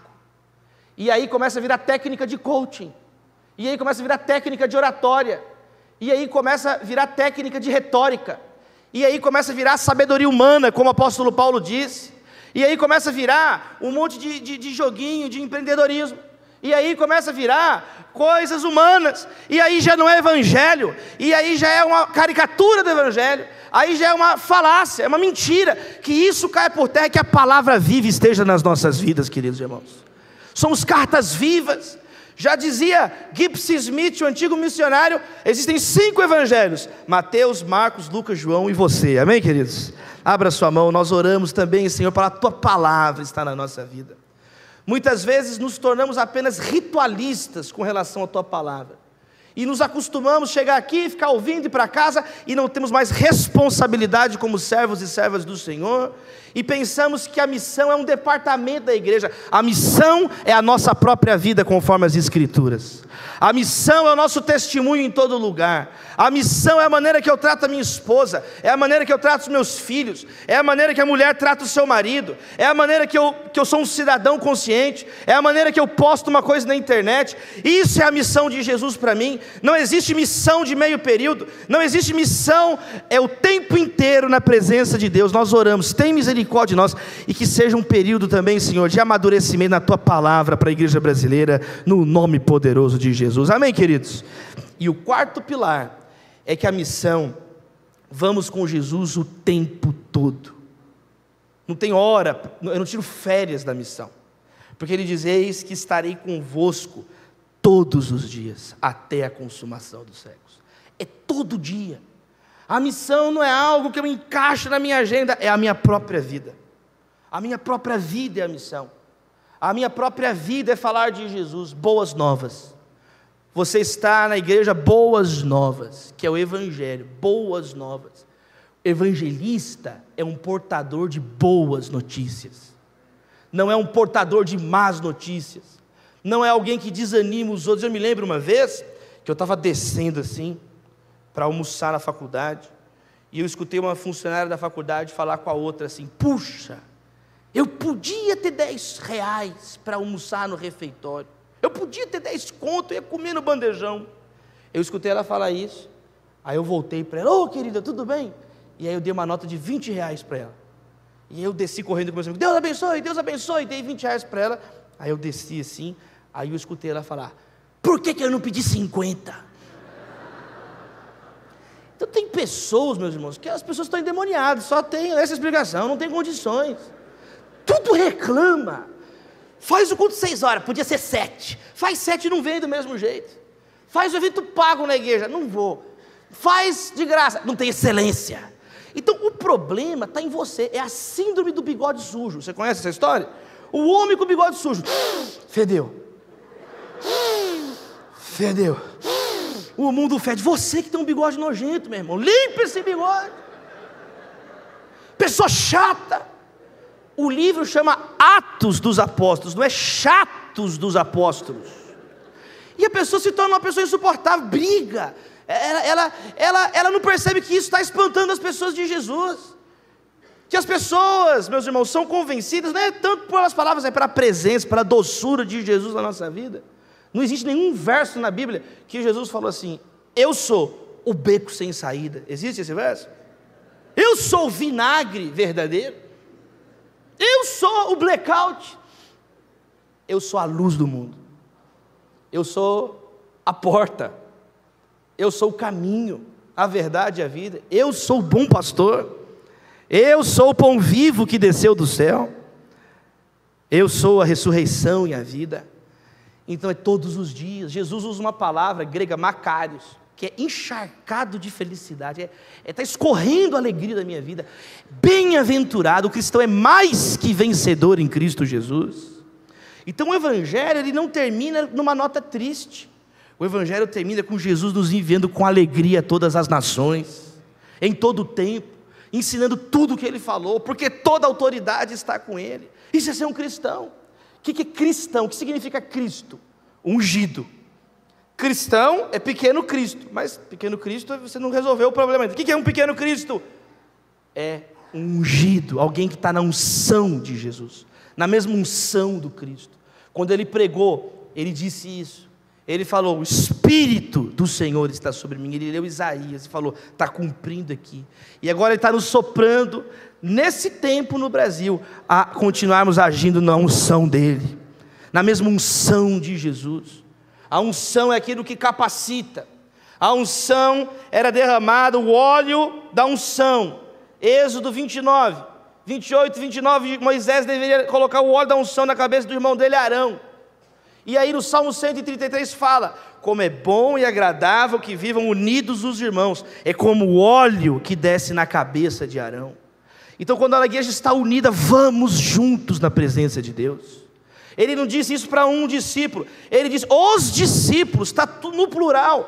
e aí começa a virar técnica de coaching, e aí começa a virar técnica de oratória, e aí começa a virar técnica de retórica, e aí começa a virar sabedoria humana, como o apóstolo Paulo disse, e aí começa a virar um monte de joguinho, de empreendedorismo, e aí começa a virar coisas humanas, e aí já não é evangelho, e aí já é uma caricatura do evangelho, aí já é uma falácia, é uma mentira, que isso caia por terra, que a palavra viva esteja nas nossas vidas, queridos irmãos. Somos cartas vivas. Já dizia Gipsy Smith, o antigo missionário, existem 5 evangelhos: Mateus, Marcos, Lucas, João e você. Amém, queridos? Abra sua mão. Nós oramos também, Senhor, para a tua palavra estar na nossa vida. Muitas vezes nos tornamos apenas ritualistas com relação à tua palavra, e nos acostumamos a chegar aqui, ficar ouvindo e ir para casa, e não temos mais responsabilidade como servos e servas do Senhor, e pensamos que a missão é um departamento da igreja. A missão é a nossa própria vida, conforme as Escrituras. A missão é o nosso testemunho em todo lugar. A missão é a maneira que eu trato a minha esposa, é a maneira que eu trato os meus filhos, é a maneira que a mulher trata o seu marido, é a maneira que eu sou um cidadão consciente, é a maneira que eu posto uma coisa na internet. Isso é a missão de Jesus para mim. Não existe missão de meio período, não existe missão, é o tempo inteiro na presença de Deus. Nós oramos, tem misericórdia de nós, e que seja um período também, Senhor, de amadurecimento na tua palavra para a igreja brasileira, no nome poderoso de Jesus. Amém, queridos? E o 4º pilar é que a missão, vamos com Jesus o tempo todo. Não tem hora, eu não tiro férias da missão, porque ele diz: eis que estarei convosco todos os dias, até a consumação dos séculos. É todo dia. A missão não é algo que eu encaixo na minha agenda, é a minha própria vida. A minha própria vida é a missão. A minha própria vida é falar de Jesus, boas novas. Você está na igreja Boas Novas, que é o Evangelho, boas novas. Evangelista é um portador de boas notícias, não é um portador de más notícias, não é alguém que desanima os outros. Eu me lembro uma vez que eu estava descendo assim, para almoçar na faculdade, e eu escutei uma funcionária da faculdade falar com a outra assim: puxa, eu podia ter 10 reais para almoçar no refeitório, eu podia ter 10 conto, eu ia comer no bandejão. Eu escutei ela falar isso, aí eu voltei para ela: ô querida, tudo bem? E aí eu dei uma nota de 20 reais para ela, e eu desci correndo com meus amigos: Deus abençoe, dei 20 reais para ela. Aí eu desci assim, aí eu escutei ela falar: por que eu não pedi 50? Então tem pessoas, meus irmãos, que as pessoas estão endemoniadas, só tem essa explicação, não tem condições, tudo reclama. Faz o culto 6 horas, podia ser 7, faz 7 e não vem do mesmo jeito, faz o evento pago na igreja, não vou, faz de graça, não tem excelência. Então o problema está em você, é a síndrome do bigode sujo. Você conhece essa história? O homem com o bigode sujo, fedeu, o mundo fede. Você que tem um bigode nojento, meu irmão, limpa esse bigode. Pessoa chata. O livro chama Atos dos Apóstolos, não é Chatos dos Apóstolos. E a pessoa se torna uma pessoa insuportável, briga. Ela não percebe que isso está espantando as pessoas de Jesus. Que as pessoas, meus irmãos, são convencidas, não é tanto pelas palavras, é pela presença, pela doçura de Jesus na nossa vida. Não existe nenhum verso na Bíblia que Jesus falou assim: eu sou o beco sem saída. Existe esse verso? Eu sou o vinagre verdadeiro. Eu sou o blackout. Eu sou a luz do mundo. Eu sou a porta. Eu sou o caminho, a verdade e a vida. Eu sou o bom pastor. Eu sou o pão vivo que desceu do céu. Eu sou a ressurreição e a vida. Então é todos os dias. Jesus usa uma palavra grega, makarios, que é encharcado de felicidade, está escorrendo a alegria da minha vida. Bem-aventurado, o cristão é mais que vencedor em Cristo Jesus. Então o Evangelho, ele não termina numa nota triste. O Evangelho termina com Jesus nos enviando com alegria a todas as nações, em todo o tempo, ensinando tudo o que Ele falou, porque toda a autoridade está com Ele. Isso é ser um cristão. O que é cristão? O que significa Cristo? Ungido. Cristão é pequeno Cristo, mas pequeno Cristo você não resolveu o problema. O que é um pequeno Cristo? É um ungido, alguém que está na unção de Jesus, na mesma unção do Cristo. Quando Ele pregou, Ele disse isso. Ele falou: o Espírito do Senhor está sobre mim. Ele leu Isaías e falou: está cumprindo aqui. E agora Ele está nos soprando, nesse tempo no Brasil, a continuarmos agindo na unção dEle, na mesma unção de Jesus. A unção é aquilo que capacita. A unção era derramada, o óleo da unção. Êxodo 29, 28 e 29, Moisés deveria colocar o óleo da unção na cabeça do irmão dele, Arão. E aí no Salmo 133 fala: como é bom e agradável que vivam unidos os irmãos. É como o óleo que desce na cabeça de Arão. Então quando a igreja está unida, vamos juntos na presença de Deus. Ele não disse isso para um discípulo, ele disse os discípulos, está no plural.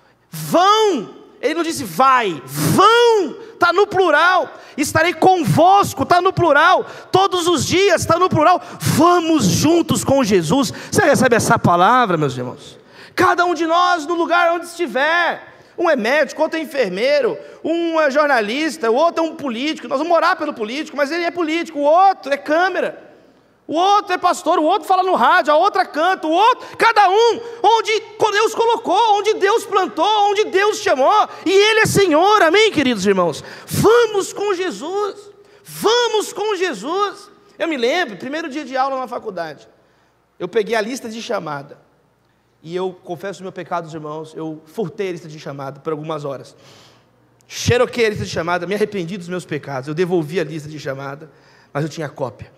Vão, ele não disse vai, vão, está no plural. Estarei convosco, está no plural. Todos os dias, está no plural. Vamos juntos com Jesus. Você recebe essa palavra, meus irmãos? Cada um de nós no lugar onde estiver. Um é médico, outro é enfermeiro, um é jornalista, o outro é um político. Nós vamos orar pelo político, mas ele é político. O outro é câmera, o outro é pastor, o outro fala no rádio, a outra canta, o outro, cada um, onde Deus colocou, onde Deus plantou, onde Deus chamou, e Ele é Senhor, amém, queridos irmãos? Vamos com Jesus, vamos com Jesus. Eu me lembro, primeiro dia de aula na faculdade, eu peguei a lista de chamada, e eu confesso o meu pecado, irmãos, eu furtei a lista de chamada por algumas horas, xeroquei a lista de chamada, me arrependi dos meus pecados, eu devolvi a lista de chamada, mas eu tinha cópia.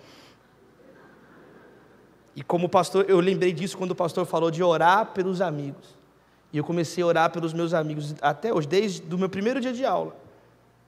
E como pastor, eu lembrei disso quando o pastor falou de orar pelos amigos. E eu comecei a orar pelos meus amigos até hoje, desde o meu primeiro dia de aula.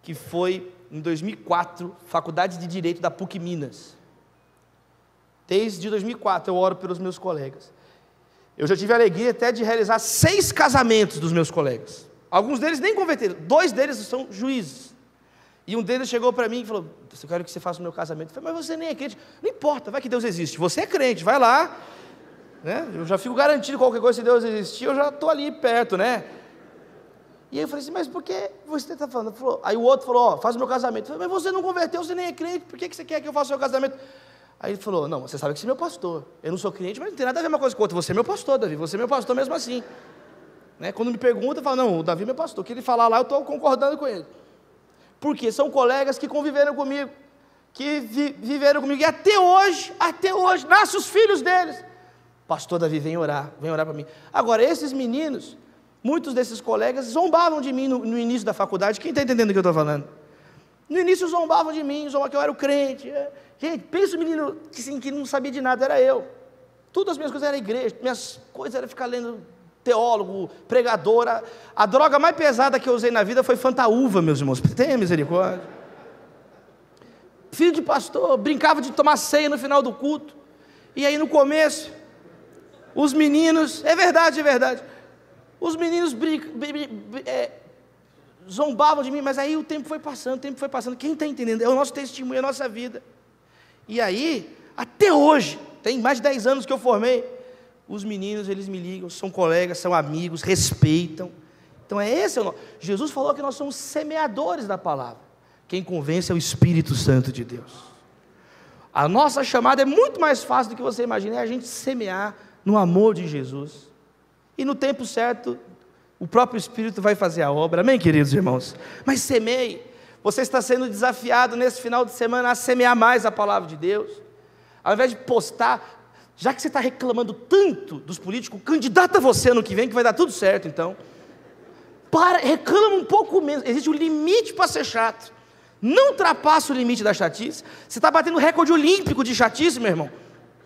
que foi em 2004, Faculdade de Direito da PUC Minas. Desde 2004 eu oro pelos meus colegas. Eu já tive a alegria até de realizar 6 casamentos dos meus colegas. Alguns deles nem converteram, 2 deles são juízes. E um deles chegou para mim e falou: eu quero que você faça o meu casamento. Eu falei: mas você nem é crente. Não importa, vai que Deus existe. Você é crente, vai lá. Né? Eu já fico garantido qualquer coisa, se Deus existir, eu já estou ali perto, né? E aí eu falei assim: mas por que você está falando? Aí o outro falou: ó, faz o meu casamento. Eu falei: mas você não converteu, você nem é crente, por que você quer que eu faça o seu casamento? Aí ele falou: não, você sabe que você é meu pastor. Eu não sou crente, mas não tem nada a ver uma coisa com outra. Você é meu pastor, Davi, você é meu pastor mesmo assim. Né? Quando me pergunta, eu falo: não, o Davi é meu pastor. O que ele falar lá, eu estou concordando com ele. Porque são colegas que conviveram comigo, que viveram comigo, e até hoje, nascem os filhos deles. Pastor Davi, vem orar para mim. Agora, esses meninos, muitos desses colegas zombavam de mim no início da faculdade. Quem está entendendo o que eu estou falando? No início zombavam de mim, zombavam que eu era o crente. Gente, pensa o menino que não sabia de nada, era eu. Tudo as minhas coisas eram igreja, minhas coisas eram ficar lendo teólogo, pregadora. A droga mais pesada que eu usei na vida foi fantaúva, meus irmãos. Tenha misericórdia. Filho de pastor, brincava de tomar ceia no final do culto. E aí no começo, os meninos, é verdade, os meninos zombavam de mim, mas aí o tempo foi passando, quem está entendendo? É o nosso testemunho, é a nossa vida. E aí, até hoje, tem mais de 10 anos que eu formei, os meninos, eles me ligam, são colegas, são amigos, respeitam. Então Jesus falou que nós somos semeadores da palavra. Quem convence é o Espírito Santo de Deus. A nossa chamada é muito mais fácil do que você imagina, é a gente semear no amor de Jesus. E no tempo certo, o próprio Espírito vai fazer a obra. Amém, queridos irmãos? Mas semeie. Você está sendo desafiado nesse final de semana a semear mais a palavra de Deus. Ao invés de postar, já que você está reclamando tanto dos políticos, candidata você ano que vem, que vai dar tudo certo, então. Reclama um pouco menos. Existe um limite para ser chato. Não ultrapassa o limite da chatice. Você está batendo recorde olímpico de chatice, meu irmão.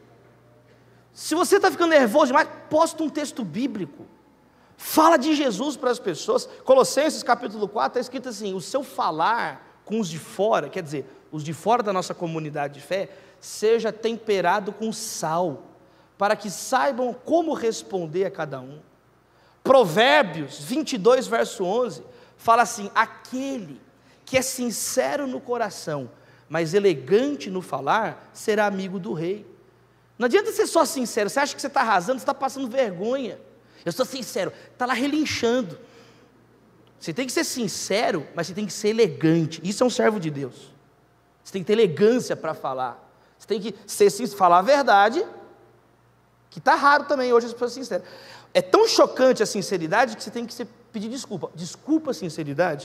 Se você está ficando nervoso demais, posta um texto bíblico. Fala de Jesus para as pessoas. Colossenses capítulo 4 está escrito assim: o seu falar com os de fora, quer dizer, os de fora da nossa comunidade de fé, seja temperado com sal, para que saibam como responder a cada um. Provérbios 22, verso 11, fala assim: aquele que é sincero no coração, mas elegante no falar, será amigo do rei. Não adianta ser só sincero, você acha que você está arrasando, você está passando vergonha. Eu sou sincero, está lá relinchando. Você tem que ser sincero, mas você tem que ser elegante. Isso é um servo de Deus. Você tem que ter elegância para falar. Você tem que ser sincero, falar a verdade, que está raro também hoje as pessoas sinceras. É tão chocante a sinceridade que você tem que pedir desculpa. Desculpa a sinceridade.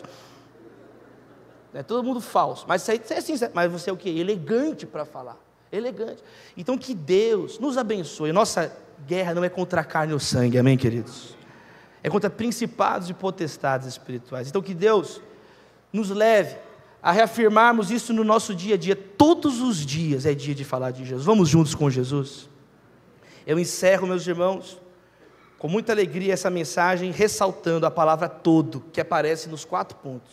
É todo mundo falso, mas você é sincero. Mas você é o quê? Elegante para falar. Elegante. Então que Deus nos abençoe. Nossa guerra não é contra a carne ou sangue, amém, queridos? É contra principados e potestades espirituais. Então que Deus nos leve a reafirmarmos isso no nosso dia a dia. Todos os dias é dia de falar de Jesus. Vamos juntos com Jesus. Eu encerro, meus irmãos, com muita alegria essa mensagem, ressaltando a palavra todo, que aparece nos 4 pontos.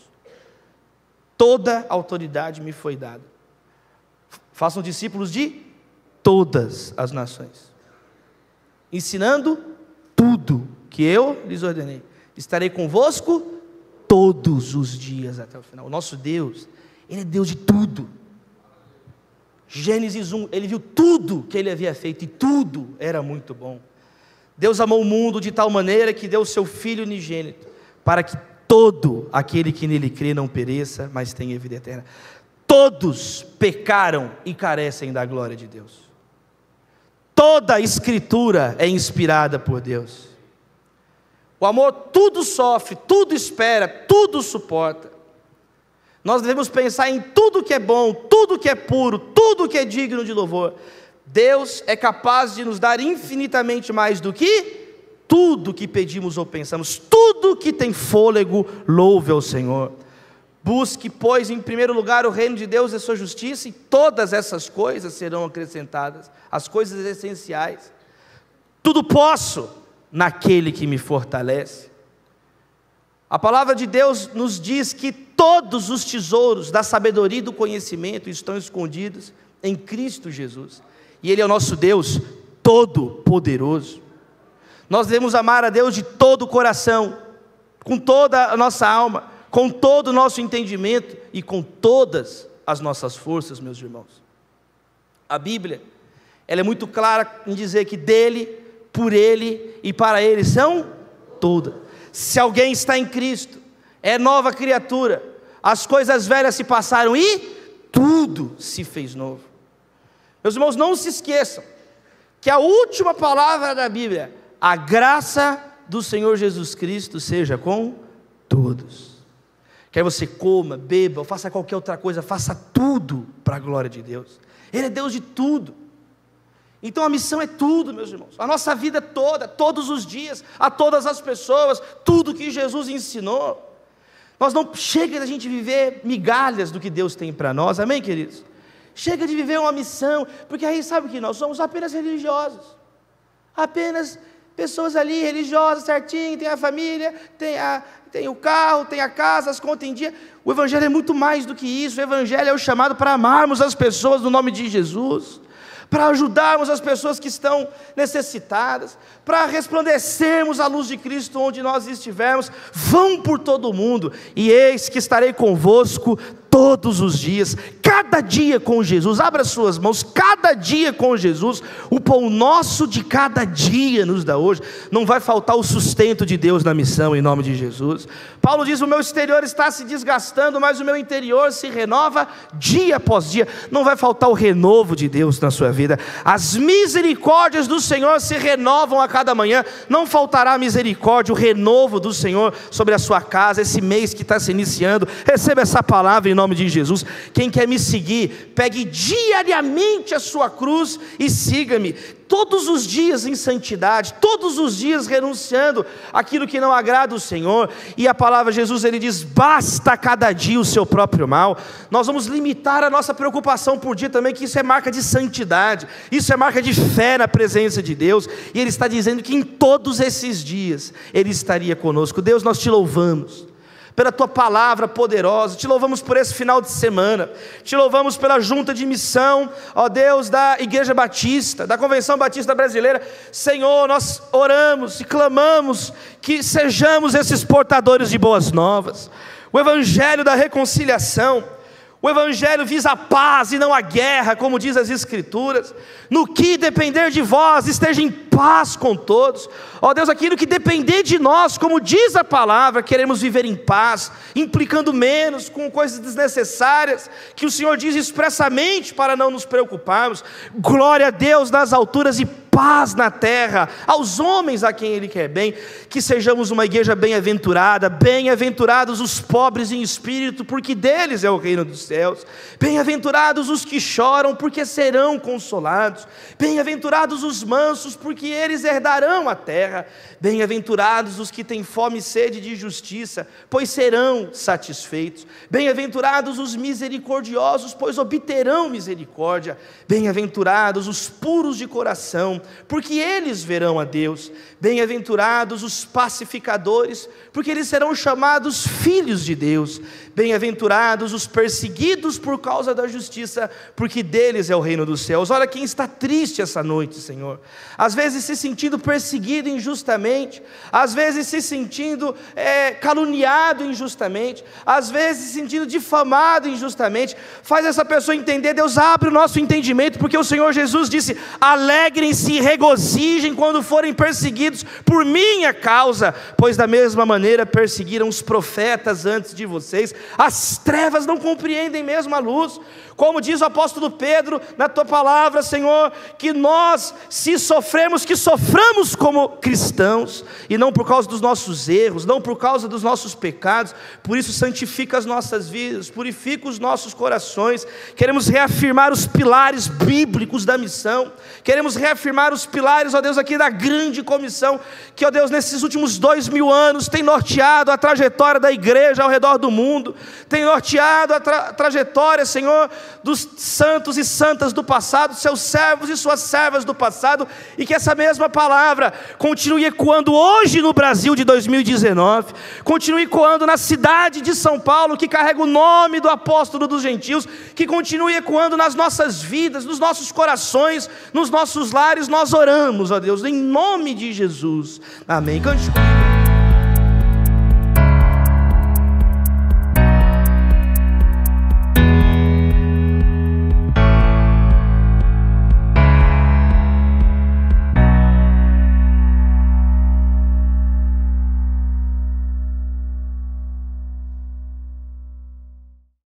Toda autoridade me foi dada. Façam discípulos de todas as nações, ensinando tudo que eu lhes ordenei. Estarei convosco todos os dias até o final. O nosso Deus, Ele é Deus de tudo. Gênesis 1, Ele viu tudo que Ele havia feito e tudo era muito bom. Deus amou o mundo de tal maneira que deu o seu Filho unigênito, para que todo aquele que nele crê não pereça, mas tenha vida eterna. Todos pecaram e carecem da glória de Deus. Toda a Escritura é inspirada por Deus. O amor tudo sofre, tudo espera, tudo suporta. Nós devemos pensar em tudo que é bom, tudo que é puro, tudo que é digno de louvor. Deus é capaz de nos dar infinitamente mais do que tudo que pedimos ou pensamos. Tudo que tem fôlego, louve ao Senhor. Busque, pois, em primeiro lugar o reino de Deus e a sua justiça, e todas essas coisas serão acrescentadas, as coisas essenciais. Tudo posso naquele que me fortalece. A palavra de Deus nos diz que todos os tesouros da sabedoria e do conhecimento estão escondidos em Cristo Jesus. E Ele é o nosso Deus todo-poderoso. Nós devemos amar a Deus de todo o coração, com toda a nossa alma, com todo o nosso entendimento e com todas as nossas forças, meus irmãos. A Bíblia, ela é muito clara em dizer que dele, por ele e para ele são todas. Se alguém está em Cristo, é nova criatura, as coisas velhas se passaram e tudo se fez novo. Meus irmãos, não se esqueçam que a última palavra da Bíblia, a graça do Senhor Jesus Cristo seja com todos. Quer você coma, beba, ou faça qualquer outra coisa, faça tudo para a glória de Deus. Ele é Deus de tudo. Então a missão é tudo, meus irmãos. A nossa vida toda, todos os dias, a todas as pessoas, tudo que Jesus ensinou. Nós não chega da gente viver migalhas do que Deus tem para nós, amém, queridos? Chega de viver uma missão, porque aí sabe o que nós somos? Apenas religiosos. Apenas pessoas ali, religiosas, certinho, tem a família, tem o carro, tem a casa, as contas em dia. O Evangelho é muito mais do que isso. O Evangelho é o chamado para amarmos as pessoas no nome de Jesus, para ajudarmos as pessoas que estão necessitadas, para resplandecermos a luz de Cristo onde nós estivermos. Vão por todo o mundo, e eis que estarei convosco todos os dias, cada dia com Jesus. Abra suas mãos, cada dia com Jesus. O pão nosso de cada dia nos dá hoje. Não vai faltar o sustento de Deus na missão, em nome de Jesus. Paulo diz: o meu exterior está se desgastando, mas o meu interior se renova dia após dia. Não vai faltar o renovo de Deus na sua vida. As misericórdias do Senhor se renovam a cada manhã. Não faltará misericórdia, o renovo do Senhor sobre a sua casa, esse mês que está se iniciando. Receba essa palavra em nome de Jesus. Quem quer me seguir, pegue diariamente a sua cruz e siga-me, todos os dias em santidade, todos os dias renunciando aquilo que não agrada o Senhor. E a palavra de Jesus, ele diz: basta cada dia o seu próprio mal. Nós vamos limitar a nossa preocupação por dia também, que isso é marca de santidade, isso é marca de fé na presença de Deus. E ele está dizendo que em todos esses dias ele estaria conosco. Deus, nós te louvamos pela tua palavra poderosa, te louvamos por esse final de semana, te louvamos pela junta de missão, ó Deus, da Igreja Batista, da Convenção Batista Brasileira. Senhor, nós oramos e clamamos que sejamos esses portadores de boas novas. O Evangelho da reconciliação, o Evangelho visa a paz e não a guerra, como diz as Escrituras. No que depender de vós, esteja em paz com todos. Ó Deus, aquilo que depender de nós, como diz a palavra, queremos viver em paz, implicando menos com coisas desnecessárias, que o Senhor diz expressamente para não nos preocuparmos. Glória a Deus nas alturas e paz na terra, aos homens a quem Ele quer bem. Que sejamos uma igreja bem-aventurada, bem-aventurados os pobres em espírito, porque deles é o reino dos céus. Bem-aventurados os que choram, porque serão consolados. Bem-aventurados os mansos, porque eles herdarão a terra. Bem-aventurados os que têm fome e sede de justiça, pois serão satisfeitos. Bem-aventurados os misericordiosos, pois obterão misericórdia. Bem-aventurados os puros de coração, porque eles verão a Deus. Bem-aventurados os pacificadores, porque eles serão chamados filhos de Deus. Bem-aventurados os perseguidos por causa da justiça, porque deles é o reino dos céus. Olha quem está triste essa noite, Senhor, às vezes se sentindo perseguido injustamente, às vezes se sentindo caluniado injustamente, às vezes se sentindo difamado injustamente. Faz essa pessoa entender, Deus, abre o nosso entendimento, porque o Senhor Jesus disse: alegrem-se e regozijem quando forem perseguidos por minha causa, pois da mesma maneira perseguiram os profetas antes de vocês. As trevas não compreendem mesmo a luz. Como diz o apóstolo Pedro na tua palavra, Senhor, que nós, se sofremos, que soframos como cristãos, e não por causa dos nossos erros, não por causa dos nossos pecados. Por isso santifica as nossas vidas, purifica os nossos corações. Queremos reafirmar os pilares bíblicos da missão, queremos reafirmar os pilares, ó Deus, aqui da grande comissão, que, ó Deus, nesses últimos 2000 anos tem norteado a trajetória da igreja ao redor do mundo, tem norteado a trajetória, Senhor, dos santos e santas do passado, seus servos e suas servas do passado, e que essa mesma palavra continue ecoando hoje no Brasil de 2019, continue ecoando na cidade de São Paulo, que carrega o nome do apóstolo dos gentios, que continue ecoando nas nossas vidas, nos nossos corações, nos nossos lares. Nós oramos, ó Deus, em nome de Jesus, amém. Cante comigo.